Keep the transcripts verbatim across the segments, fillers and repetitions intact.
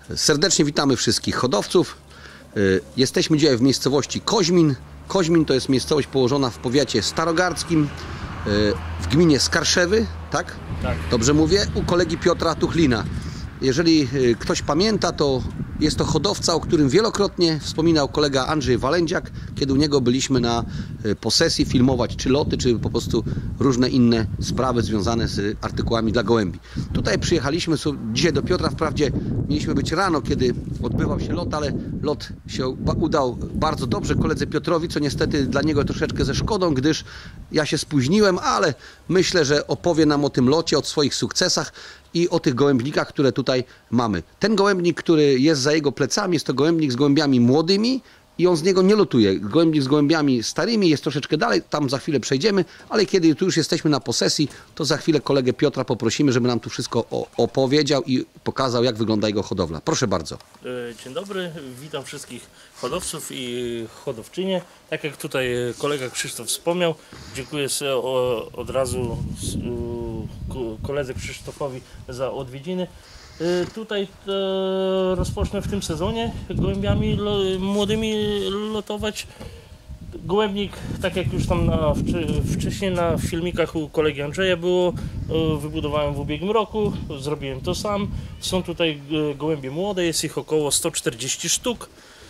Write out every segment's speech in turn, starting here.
Serdecznie witamy wszystkich hodowców. Jesteśmy dzisiaj w miejscowości Koźmin. Koźmin to jest miejscowość położona w powiecie starogardzkim, w gminie Skarszewy, tak? Tak. Dobrze mówię? U kolegi Piotra Tuchlina. Jeżeli ktoś pamięta, to jest to hodowca, o którym wielokrotnie wspominał kolega Andrzej Walędziak, kiedy u niego byliśmy na posesji filmować czy loty, czy po prostu różne inne sprawy związane z artykułami dla gołębi. Tutaj przyjechaliśmy dzisiaj do Piotra, wprawdzie mieliśmy być rano, kiedy odbywał się lot, ale lot się udał bardzo dobrze koledze Piotrowi, co niestety dla niego troszeczkę ze szkodą, gdyż ja się spóźniłem, ale myślę, że opowie nam o tym locie, o swoich sukcesach i o tych gołębnikach, które tutaj mamy. Ten gołębnik, który jest za jego plecami, jest to gołębnik z gołębiami młodymi i on z niego nie lotuje. Gołębnik z gołębiami starymi jest troszeczkę dalej, tam za chwilę przejdziemy, ale kiedy tu już jesteśmy na posesji, to za chwilę kolegę Piotra poprosimy, żeby nam tu wszystko opowiedział i pokazał, jak wygląda jego hodowla. Proszę bardzo. Dzień dobry, witam wszystkich hodowców i hodowczynie. Tak jak tutaj kolega Krzysztof wspomniał, dziękuję sobie od razu koledze Krzysztofowi za odwiedziny. Tutaj rozpocznę w tym sezonie gołębiami młodymi lotować. Gołębnik, tak jak już tam na, wcześniej na filmikach u kolegi Andrzeja było, wybudowałem w ubiegłym roku, zrobiłem to sam. Są tutaj gołębie młode, jest ich około sto czterdzieści sztuk.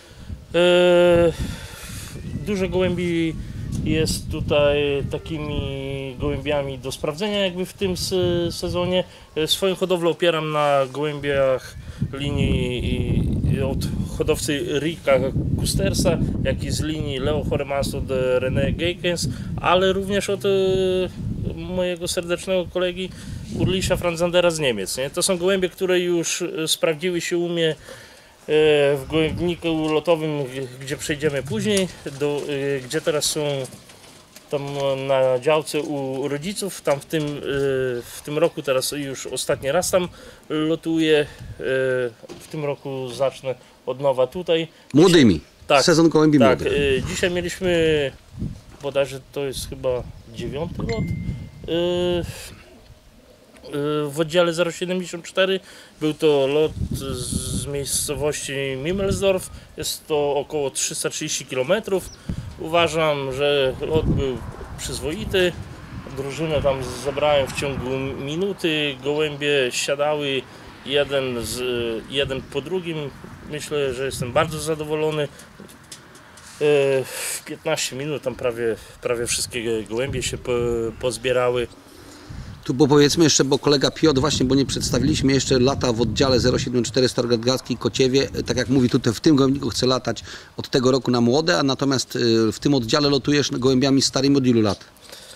Dużo gołębi jest tutaj takimi gołębiami do sprawdzenia jakby w tym sezonie. Swoją hodowlę opieram na gołębiach linii od hodowcy Ricka Kustersa, jak i z linii Leo Horemasu od René Geykens, ale również od mojego serdecznego kolegi Urlisza Franzandera z Niemiec. Nie? To są gołębie, które już sprawdziły się u mnie w gołębniku lotowym, gdzie przejdziemy później, do, gdzie teraz są tam na działce u rodziców. Tam w tym, w tym roku teraz już ostatni raz tam lotuję. W tym roku zacznę od nowa tutaj. Młodymi. Dzisiaj, tak, sezon gołębi tak, młodych. Dzisiaj mieliśmy, bodajże to jest chyba dziewiąty lot. W oddziale zero siedemdziesiąt cztery był to lot z miejscowości Mimmelsdorf, jest to około trzysta trzydzieści kilometrów. Uważam, że lot był przyzwoity, drużynę tam zebrałem w ciągu minuty, gołębie siadały jeden, z, jeden po drugim. Myślę, że jestem bardzo zadowolony. W piętnaście minut tam prawie, prawie wszystkie gołębie się po, pozbierały. Tu bo powiedzmy jeszcze, bo kolega Piotr właśnie, bo nie przedstawiliśmy jeszcze, lata w oddziale zero siedemdziesiąt cztery Starogardzki Kociewie. Tak jak mówi, tutaj w tym gołębniku chce latać od tego roku na młode, a natomiast w tym oddziale lotujesz gołębiami starymi od ilu lat?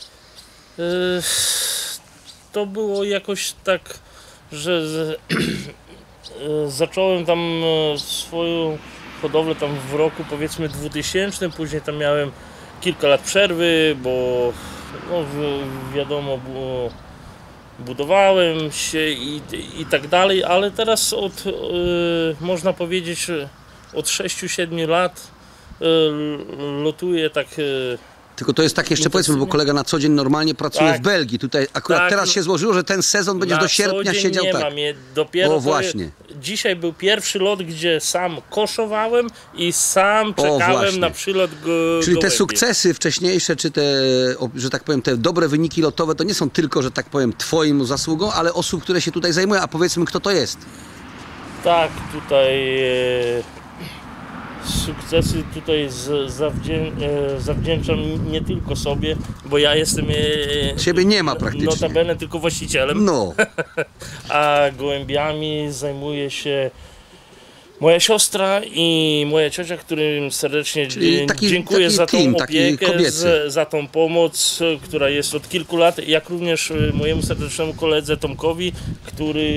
To było jakoś tak, że z, zacząłem tam swoją hodowlę tam w roku powiedzmy dwutysięcznym, później tam miałem kilka lat przerwy, bo no, wiadomo było, budowałem się i, i tak dalej, ale teraz od, y, można powiedzieć, od sześciu siedmiu lat y, lotuję tak. Y, Tylko to jest tak jeszcze powiedzmy, bo kolega na co dzień normalnie pracuje tak, w Belgii. Tutaj akurat tak, teraz się złożyło, że ten sezon będziesz do sierpnia siedział nie tak. Mam je. Dopiero o właśnie. Dzisiaj był pierwszy lot, gdzie sam koszowałem i sam czekałem na przylot go, Czyli gołębie. te sukcesy wcześniejsze, czy te, że tak powiem, te dobre wyniki lotowe, to nie są tylko, że tak powiem, twoim zasługą, ale osób, które się tutaj zajmują. A powiedzmy, kto to jest? Tak, tutaj e, sukcesy tutaj z, zawdzię, e, zawdzięczam nie tylko sobie, bo ja jestem e, Ciebie nie ma praktycznie. Notabene tylko właścicielem. No. A gołębiami zajmuje się moja siostra i moja ciocia, którym serdecznie taki, dziękuję taki za tą team, opiekę, za, za tą pomoc, która jest od kilku lat, jak również mojemu serdecznemu koledze Tomkowi, który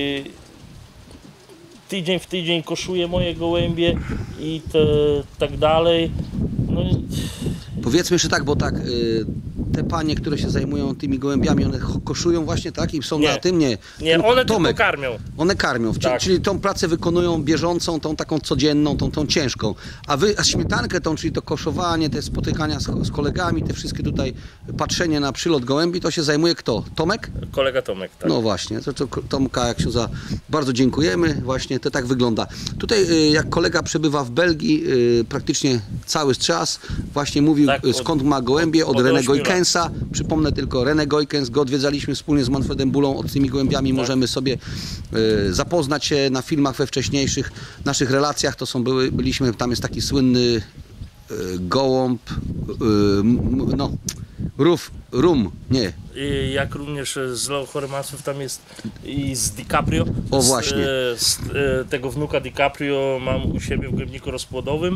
tydzień w tydzień koszuje moje gołębie i te, tak dalej. No i... Powiedzmy jeszcze tak, bo tak, yy, te panie, które się zajmują tymi gołębiami, one koszują właśnie, tak? I są Nie. na tym? Nie. Nie, one Tomek, tylko karmią. One karmią, czyli, Tak. czyli tą pracę wykonują bieżącą, tą taką codzienną, tą, tą ciężką. A wy, a śmietankę tą, czyli to koszowanie, te spotykania z, z kolegami, te wszystkie tutaj patrzenie na przylot gołębi, to się zajmuje kto? Tomek? Kolega Tomek, tak. No właśnie, to, to Tomka, jak się za bardzo dziękujemy, właśnie to tak wygląda. Tutaj y, jak kolega przebywa w Belgii y, praktycznie cały czas, właśnie mówił Tak, y, od- skąd ma gołębie, od od René ośmiu lat. Goikensa. Przypomnę tylko, René Goikens, go odwiedzaliśmy wspólnie z Manfredem Bulą, od tymi gołębiami Tak. możemy sobie y, zapoznać się na filmach we wcześniejszych naszych relacjach, to są były, byliśmy, tam jest taki słynny y, gołąb, y, m, no, rów, rum, nie, I jak również z Leo Hormasów tam jest i z DiCaprio. O, z, właśnie. e, Z, e, tego wnuka DiCaprio mam u siebie w głębniku rozpłodowym.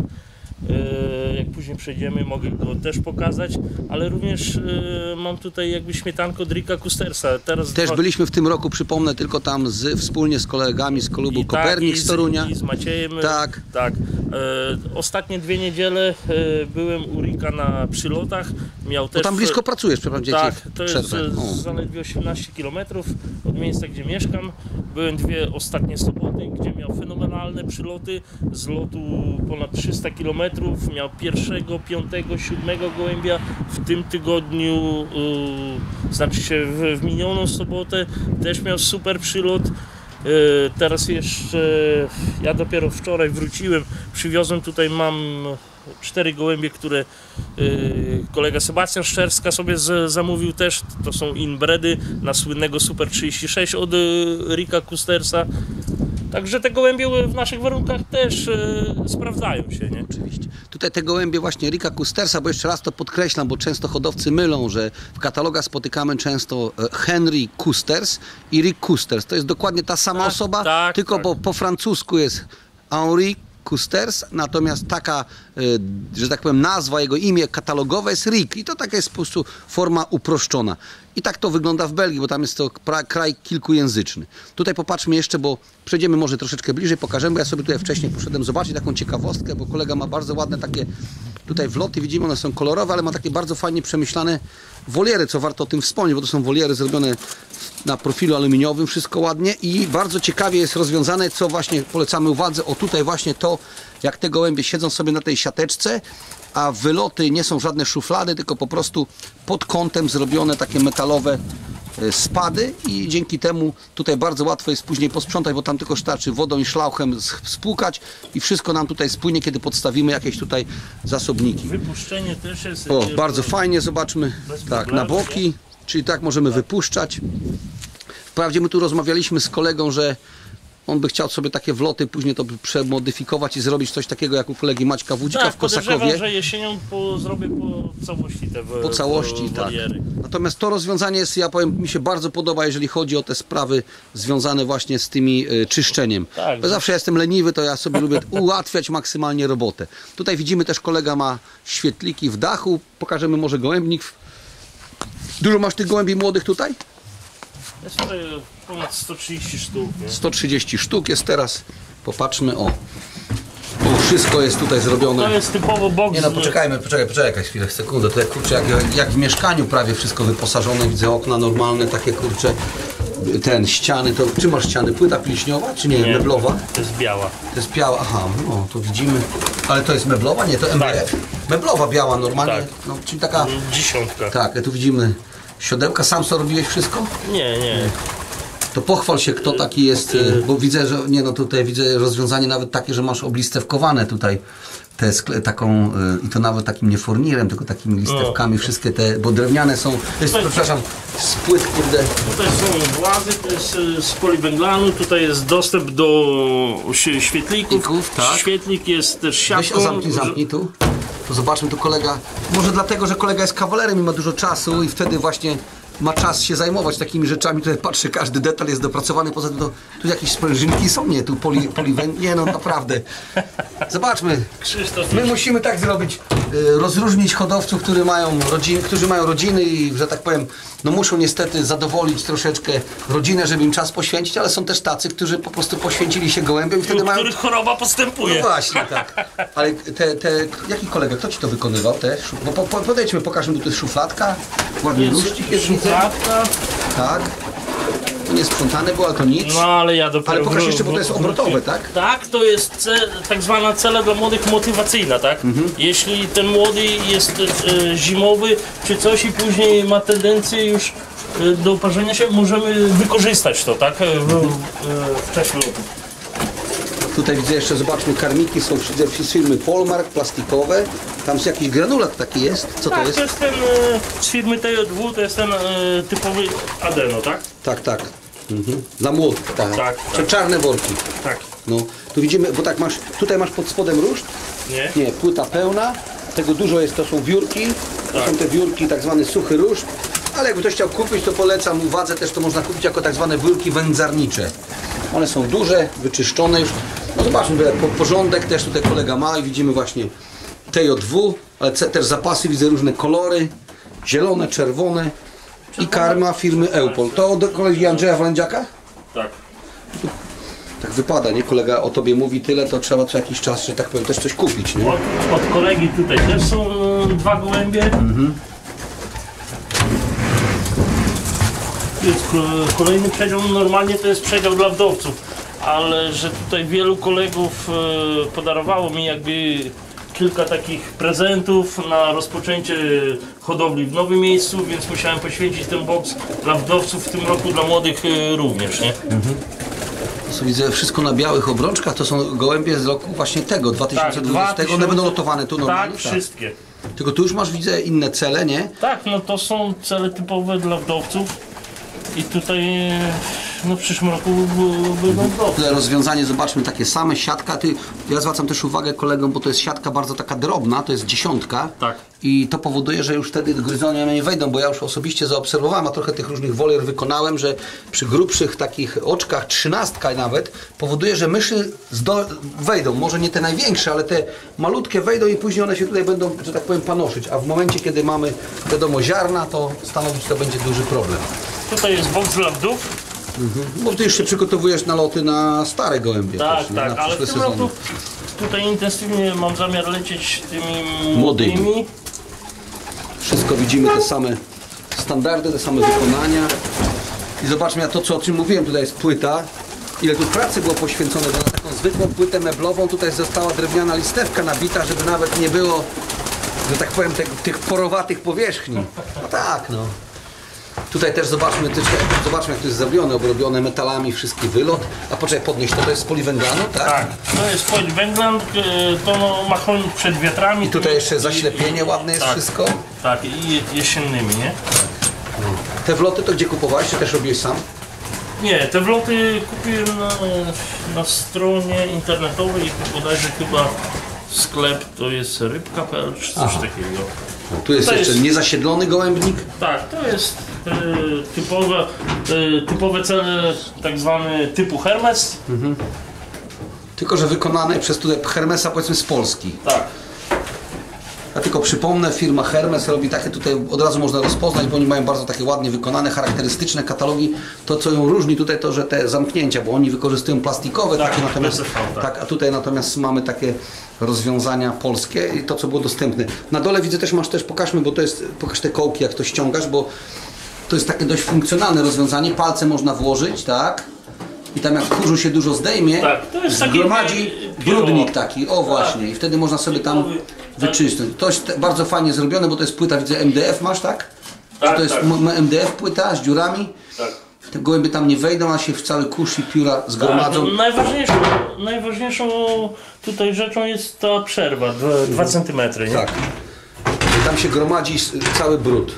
E, Jak później przejdziemy, mogę go też pokazać, ale również e, mam tutaj jakby śmietanko od Ricka Kustersa. Teraz Też dwa- byliśmy w tym roku, przypomnę, tylko tam z, wspólnie z kolegami z klubu i Kopernik tak, i z Torunia. I z Maciejem. Tak. tak. E, ostatnie dwie niedziele e, byłem u Ricka na przylotach. Miał Bo też tam blisko pracujesz, przepraszam cię, Tak, w to jest przerwę. e, O. zaledwie osiemnaście kilometrów od miejsca, gdzie mieszkam. Byłem dwie ostatnie soboty, gdzie miał fenomenalne przyloty. Z lotu ponad trzysta kilometrów. Miał pierwszego, piątego, siódmego gołębia. W tym tygodniu, y, znaczy się w, w minioną sobotę, też miał super przylot. Y, Teraz jeszcze, ja dopiero wczoraj wróciłem, przywiozłem tutaj, mam cztery gołębie, które y, kolega Sebastian Szczerska sobie z, zamówił też. To są inbredy na słynnego Super trzydzieści sześć od y, Ricka Kustersa. Także te gołębie w naszych warunkach też y, sprawdzają się, nie? Oczywiście. Tutaj te gołębie właśnie Ricka Kustersa, bo jeszcze raz to podkreślam, bo często hodowcy mylą, że w katalogach spotykamy często e, Henry Kusters i Rick Kusters. To jest dokładnie ta sama Tak, osoba, tak, tylko tak. bo po francusku jest Henri Kusters, natomiast taka, e, że tak powiem, nazwa, jego imię katalogowe jest Rick i to taka jest po prostu forma uproszczona. I tak to wygląda w Belgii, bo tam jest to pra- kraj kilkujęzyczny. Tutaj popatrzmy jeszcze, bo przejdziemy może troszeczkę bliżej, pokażemy, bo ja sobie tutaj wcześniej poszedłem zobaczyć taką ciekawostkę, bo kolega ma bardzo ładne takie tutaj wloty, widzimy, one są kolorowe, ale ma takie bardzo fajnie przemyślane woliery, co warto o tym wspomnieć, bo to są woliery zrobione na profilu aluminiowym, wszystko ładnie i bardzo ciekawie jest rozwiązane, co właśnie polecamy uwadze, o tutaj właśnie to, jak te gołębie siedzą sobie na tej siateczce, a wyloty nie są żadne szuflady, tylko po prostu pod kątem zrobione takie metalowe e, spady i dzięki temu tutaj bardzo łatwo jest później posprzątać, bo tam tylko wystarczy wodą i szlauchem s- spłukać i wszystko nam tutaj spłynie, kiedy podstawimy jakieś tutaj zasobniki. Wypuszczenie też jest... O, bardzo fajnie, zobaczmy, Bez tak, na problemu, boki, czyli tak możemy wypuszczać. Wprawdzie my tu rozmawialiśmy z kolegą, że on by chciał sobie takie wloty później to przemodyfikować i zrobić coś takiego jak u kolegi Maćka Wódzika Tak, w podejrzewam, Kosakowie. że jesienią po, zrobię po całości te w- Po całości, w- tak. woliery. Natomiast to rozwiązanie jest, ja powiem, mi się bardzo podoba, jeżeli chodzi o te sprawy związane właśnie z tymi y, czyszczeniem. Tak. Bo zawsze jestem leniwy, to ja sobie lubię ułatwiać maksymalnie robotę. Tutaj widzimy też, kolega ma świetliki w dachu. Pokażemy może gołębnik. Dużo masz tych gołębi młodych tutaj? Jest tutaj ponad sto trzydzieści sztuk. Nie? sto trzydzieści sztuk jest teraz. Popatrzmy, o. Tu wszystko jest tutaj zrobione. To jest typowo box. Nie no, poczekajmy, poczekaj, poczekaj chwilę, sekundę. To jak, kurczę, jak, jak w mieszkaniu prawie wszystko wyposażone, widzę okna normalne, takie kurcze, ten, ściany, to czy masz ściany? Płyta pilśniowa, czy nie, Nie, meblowa? to jest biała. To jest biała, aha, no to widzimy, ale to jest meblowa? Nie, to M D F. Meblowa, biała normalnie, Tak. no, czyli taka, Dziesiątka. tak, tu widzimy siodełka, sam co robiłeś wszystko? Nie, nie. To pochwal się, kto taki jest, y, bo widzę, że nie no tutaj widzę rozwiązanie nawet takie, że masz oblistewkowane tutaj te skle, taką y, i to nawet takim nie furnirem, tylko takimi listewkami, wszystkie te, bo drewniane są, jest, przepraszam, z płyt, kurde. Tutaj są włazy, to jest y, z poliwęglanu, tutaj jest dostęp do ś- świetlików. Świetlików, tak. Świetlik jest też Weź siatką. o zamknij, zamknij tu. To zobaczmy tu kolega, może dlatego, że kolega jest kawalerem i ma dużo czasu i wtedy właśnie ma czas się zajmować takimi rzeczami, tutaj patrzę, każdy detal jest dopracowany, poza tym to, tu jakieś sprężynki są, nie, tu poli, poliwęg... nie no naprawdę. Zobaczmy, Krzysztof, my musimy tak zrobić, y, rozróżnić hodowców, którzy mają, rodzin, którzy mają rodziny i, że tak powiem, no muszą niestety zadowolić troszeczkę rodzinę, żeby im czas poświęcić, ale są też tacy, którzy po prostu poświęcili się gołębiom i wtedy U mają... których choroba postępuje. No właśnie, tak. Ale te, te, jaki kolega, kto ci to wykonywał? Te, no po, po, podejdźmy, pokażmy, bo to jest szufladka, ładnie ruszcik jest, widzę. Szufladka. Tak. To nie sprzątane było, ale to nic. No ale ja dopiero... Ale pokaż wró- jeszcze, bo to jest wró- obrotowe, tak? Tak, to jest ce, tak zwana cela dla młodych motywacyjna, tak? Mhm. Jeśli ten młody jest e, zimowy czy coś i później ma tendencję już e, do parzenia się, możemy wykorzystać to, tak? W, w, w czasie lotu. Tutaj widzę jeszcze, zobaczmy, karmiki są z firmy Polmark, plastikowe. Tam jest jakiś granulat taki jest. Co Tak, to jest? to jest ten e, z firmy T J W, to jest ten e, typowy adeno, tak? Tak, tak. Mhm. Dla młodych, tak. Tak, Czy tak. czarne worki. Tak. No, tu widzimy, bo tak masz, tutaj masz pod spodem ruszt. Nie? Nie, płyta pełna. Tego dużo jest, to są wiórki. To Tak. są te wiórki, tak zwany suchy ruszt. Ale jakby ktoś chciał kupić, to polecam uwadze też, to można kupić jako tak zwane wiórki wędzarnicze. One są duże, wyczyszczone już. No zobaczmy, po, porządek też tutaj kolega ma i widzimy właśnie T J W, ale ce- też zapasy, widzę różne kolory. Zielone, czerwone i karma firmy Eupol. To od kolegi Andrzeja Walędziaka? Tak. Tak wypada, nie? Kolega o tobie mówi tyle, to trzeba co jakiś czas, że tak powiem, też coś kupić, nie? Od, od kolegi tutaj też są e, dwa gołębie. Mhm. Jest ko- kolejny przedział, normalnie to jest przedział dla wdowców, ale że tutaj wielu kolegów e, podarowało mi jakby kilka takich prezentów na rozpoczęcie hodowli w nowym miejscu, więc musiałem poświęcić ten boks dla wdowców w tym roku, dla młodych e, również, nie? To są, widzę wszystko na białych obrączkach, to są gołębie z roku właśnie tego, dwa tysiące dwudziestego. One będą lotowane tu normalnie? Tak, wszystkie. Tylko tu już masz, widzę, inne cele, nie? Tak, no to są cele typowe dla wdowców i tutaj e, no w przyszłym roku b- będą wdowcy. Tutaj rozwiązanie, zobaczmy, takie same, siatka. Ty, ja zwracam też uwagę kolegom, bo to jest siatka bardzo taka drobna, to jest dziesiątka. Tak. I to powoduje, że już wtedy gryzonie nie wejdą, bo ja już osobiście zaobserwowałem, a trochę tych różnych wolier wykonałem, że przy grubszych takich oczkach, trzynastka nawet, powoduje, że myszy zdo- wejdą. Może nie te największe, ale te malutkie wejdą i później one się tutaj będą, że tak powiem, panoszyć. A w momencie, kiedy mamy, wiadomo, ziarna, to stanowić to będzie duży problem. Tutaj jest boks dla wdów. Mhm. Bo ty już się przygotowujesz na loty na stare gołębie. Tak, też, nie? tak, Na ale w przyszłe tym sezony. roku tutaj intensywnie mam zamiar lecieć tymi Młodymi. młodymi. Wszystko widzimy, te same standardy, te same wykonania. I zobaczmy, ja to, co, o czym mówiłem, tutaj jest płyta. Ile tu pracy było poświęcone, bo na taką zwykłą płytę meblową tutaj została drewniana listewka nabita, żeby nawet nie było, że tak powiem, te, tych porowatych powierzchni. No tak, no. Tutaj też zobaczmy, też, zobaczmy jak to jest zrobione, obrobione metalami, wszystki wylot. A poczekaj, podnieść to, to jest z poliwęglanu, tak? Tak, to jest poliwęglan, to no, ma chronić przed wiatrami. I tutaj jeszcze zaślepienie ładne jest tak, wszystko. Tak, i jesiennymi, nie? Te wloty to gdzie kupowałeś, czy też robiłeś sam? Nie, te wloty kupiłem na, na stronie internetowej, bodajże chyba sklep to jest rybka kropka p l czy coś Aha. takiego. No, tu jest To jeszcze jest- niezasiedlony gołębnik. Tak, to jest e, typowe, e, typowe cele tak zwany typu Hermes. Tylko że wykonane przez tutaj Hermesa, powiedzmy, z Polski. Tak. Ja tylko przypomnę, firma Hermes robi takie, tutaj od razu można rozpoznać, bo oni mają bardzo takie ładnie wykonane, charakterystyczne katalogi. To co ją różni tutaj to, że te zamknięcia, bo oni wykorzystują plastikowe, Tak, takie natomiast, P C V, tak. tak, a tutaj natomiast mamy takie rozwiązania polskie i to co było dostępne. Na dole widzę też, masz też, pokażmy, bo to jest, pokaż te kołki jak to ściągasz, bo to jest takie dość funkcjonalne rozwiązanie, palce można włożyć, tak? I tam jak kurzu się dużo zdejmie, Tak, to jest taki zgromadzi pi- brudnik pióro. taki, o właśnie, i wtedy można sobie tam Typowy, wyczyścić. To jest te- bardzo fajnie zrobione, bo to jest płyta, widzę M D F masz, tak? Tak, Czy to jest tak. m- M D F płyta z dziurami? Tak. Te gołębie tam nie wejdą, a się w cały kurz i pióra zgromadzą. Tak, najważniejszą, najważniejszą tutaj rzeczą jest ta przerwa, dwa centymetry, nie? Tak. I tam się gromadzi s- cały brud.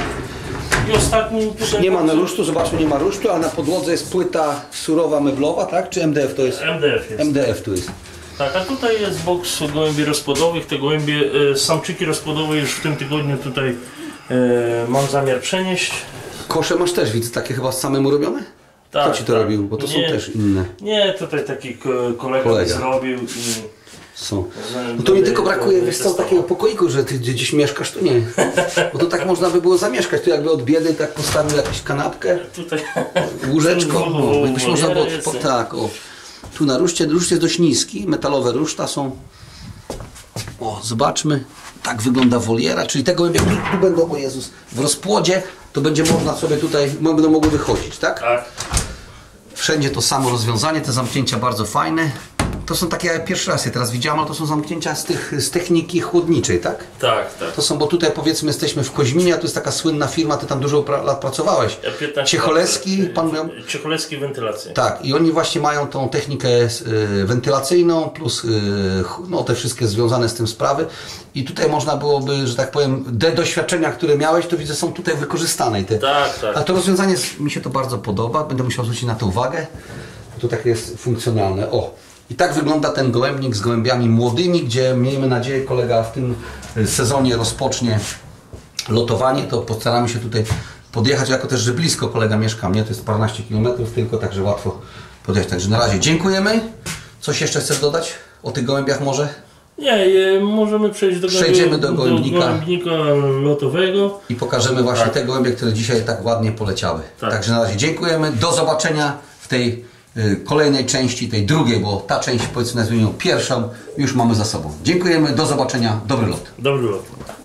I ostatni tutaj... Nie ma na rusztu, zobaczmy, nie ma rusztu, ale na podłodze jest płyta surowa meblowa, tak? Czy M D F to jest? M D F jest. M D F tu jest. Tak, a tutaj jest boks gołębi rozpłodowych. Te gołębie, e, samczyki rozpłodowe już w tym tygodniu tutaj e, mam zamiar przenieść. Kosze masz też, widzę, takie chyba samemu robione? Tak, Kto ci to tak. robił? Bo to Nie. są też inne. Nie, tutaj taki ko- kolega, Kolega. zrobił i Są. No to mi tylko brakuje, wiesz co, takiego pokoiku, że ty gdzieś mieszkasz, tu nie. Bo to tak można by było zamieszkać. Tu jakby od biedy tak postawił jakąś kanapkę, Tutaj łóżeczko. O, byś można było, jest. po, tak, o. Tu na ruszcie, ruszt jest dość niski, metalowe ruszta są. O, zobaczmy. Tak wygląda woliera, czyli te gołębie tu, tu będą, o Jezus, w rozpłodzie, to będzie można sobie tutaj, będą mogły wychodzić, tak? Tak. Wszędzie to samo rozwiązanie, te zamknięcia bardzo fajne. To są takie, ja pierwszy raz je teraz widziałem, ale to są zamknięcia z, tych, z techniki chłodniczej, tak? Tak, tak. To są, bo tutaj powiedzmy jesteśmy w Koźminie, a to jest taka słynna firma, ty tam dużo pra lat pracowałeś. Ja piętnaście Ciecholewski, lat, pan miał... Ciecholewski wentylacja. Tak, i oni właśnie mają tą technikę y, wentylacyjną, plus y, no, te wszystkie związane z tym sprawy. I tutaj można byłoby, że tak powiem, te doświadczenia, które miałeś, to widzę, są tutaj wykorzystane. I te... Tak, tak. A to rozwiązanie, mi się to bardzo podoba, będę musiał zwrócić na to uwagę. To tak jest funkcjonalne. O! I tak wygląda ten gołębnik z gołębiami młodymi, gdzie miejmy nadzieję kolega w tym sezonie rozpocznie lotowanie, to postaramy się tutaj podjechać, jako też, że blisko kolega mieszka mnie, to jest paręnaście kilometrów tylko, także łatwo podjechać. Także na razie dziękujemy. Coś jeszcze chcesz dodać o tych gołębiach może? Nie, je, możemy przejść do, Przejdziemy do gołębnika. do gołębnika lotowego. I pokażemy właśnie Tak. te gołębie, które dzisiaj tak ładnie poleciały. Tak. Także na razie dziękujemy. Do zobaczenia w tej y, kolejnej części, tej drugiej, bo ta część, powiedzmy, nazwijmy ją pierwszą, już mamy za sobą. Dziękujemy, do zobaczenia, dobry lot. Dobry lot.